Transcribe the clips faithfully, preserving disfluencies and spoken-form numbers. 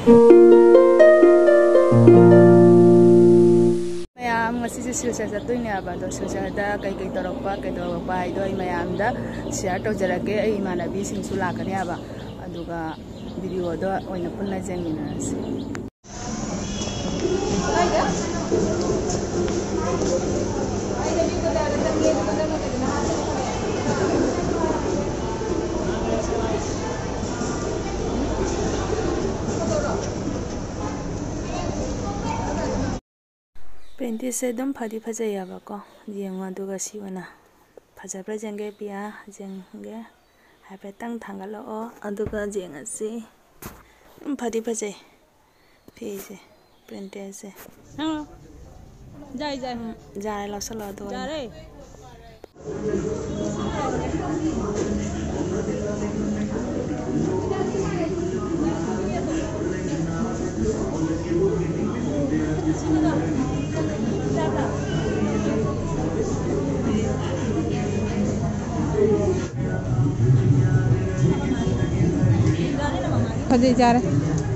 Ma'am ngasi silchar chattoine aba do silchar da kai kai torokpa kai torokpa ai do ai ma'am दा share tawjarage ai imanabi singsu lakani aba aduga video do oina punna jengminarasi पेंटी से दम फदी फजायाबा को Django दुगा सिवना फजाब्रा जेंगे पिया जेंगे हाइफेटंग थांगलो ओ अदुगा जेंगसी फदी फजाय facie पेंटी से हां जाय जाय जाय लसलो दो जा रे फजे जा रहे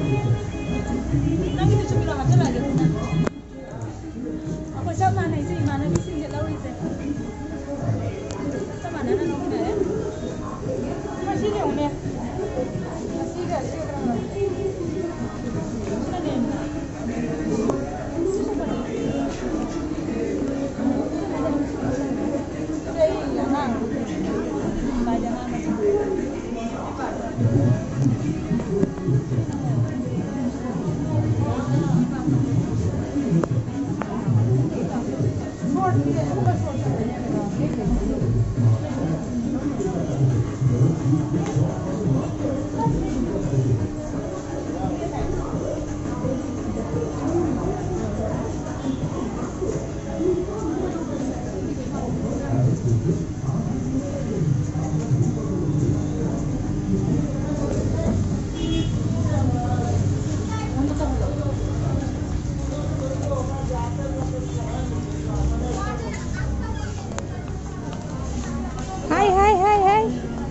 हाय हाय हाय हाय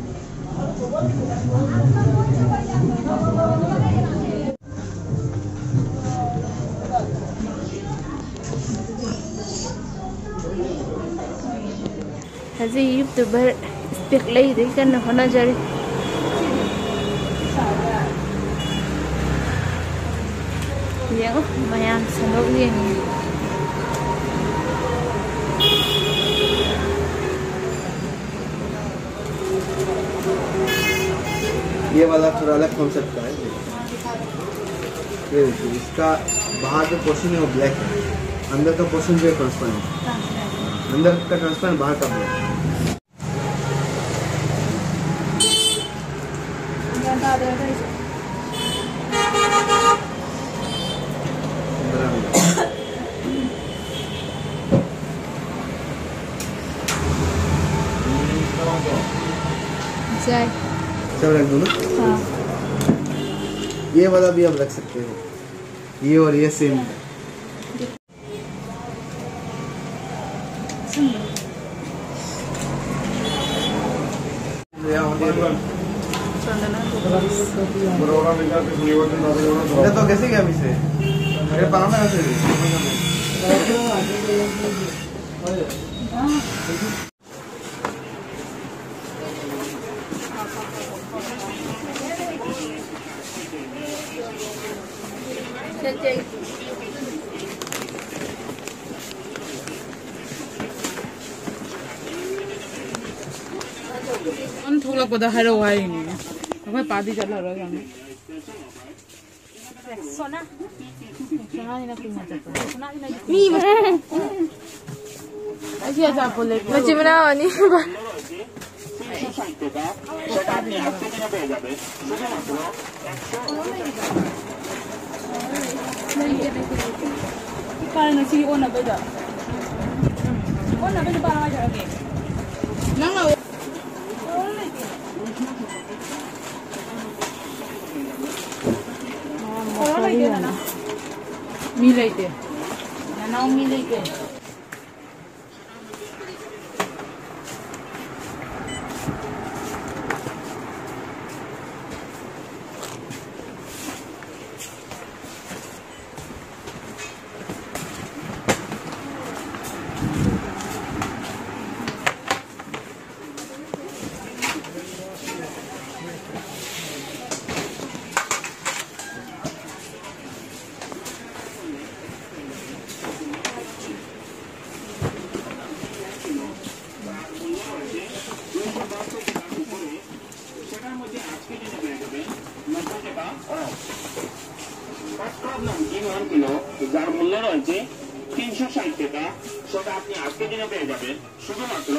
हजी यूट्यूबर स्पीक लई दे कन होना जरी येंगो मयाम संगो येंगे ये वाला थोड़ा अलग कॉन्सेप्ट का है। ये देखिए इसका बाहर जो पोर्शन है वो ब्लैक है, अंदर का पोर्शन जो है ट्रांसपेरेंट, अंदर का ट्रांसपेरेंट बाहर का ब्लैक। जाए सब रख दो ना। हाँ। ये वाला भी आप रख सकते हो, ये और ये सेम है। तो कैसे क्या इसे मेरे पास में ऐसे 안 돌아보다 하러 와이니. 아빠 바디 잘라러 가네. सोना सोना नहीं ना कुछ मत सोना नहीं ना 미. 아시아 잡볼래. मची बनाओ नहीं कारण सी ओना बेदा. ओना बेदा बारा जागे. नंगा मिलाइते नाउ मिलाइते তিন কিলো যার মূল্য রয়েছে তিনশো ষাট টাকা, সেটা আপনি আজকের দিনে পেয়ে যাবেন শুধুমাত্র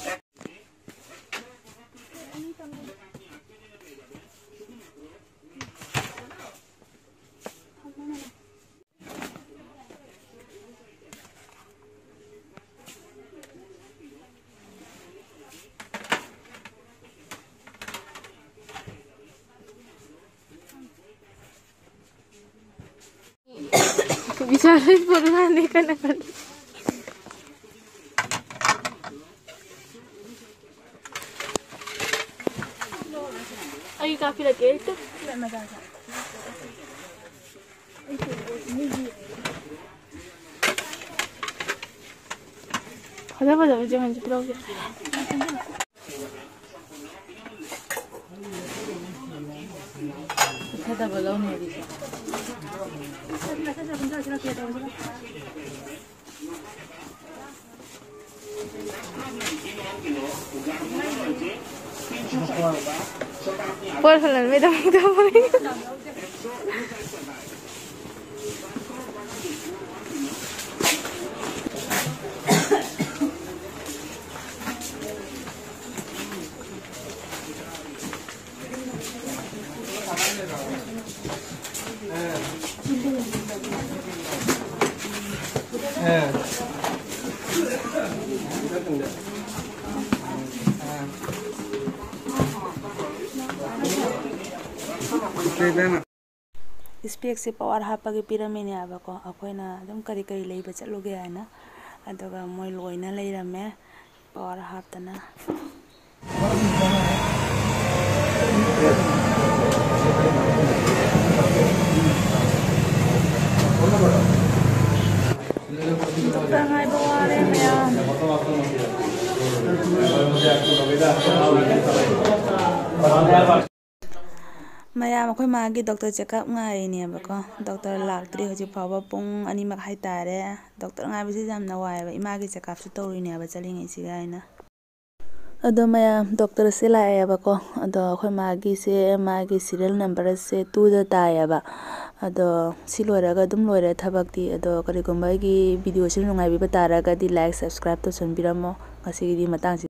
Bicara pernah nih kan kan. Ayo kafe lagi itu. Ada apa dah jangan terlalu. Ada belum nih bisa. Por favor, me da mucho amor. Speak se power hapagi piramine abako akoina adum kari kari leiba chatluge ana aduga moi loina leirame power haptana Tangai baware mea Maya akoy magi doctor checkup ngai ni abako doctor laktri hoji phawa pung ani mak hai tare doctor ngai bisi jamna wai ba imagi checkup su tori ni aba chalingi sigaina ado maya doctor se la abako ado akoy magi se magi serial number se two da ta aba ado silora ga dum loira thabakti ado kari gomba gi video sin ngai bi batara ga di like subscribe to sun biramo ngasi gi matang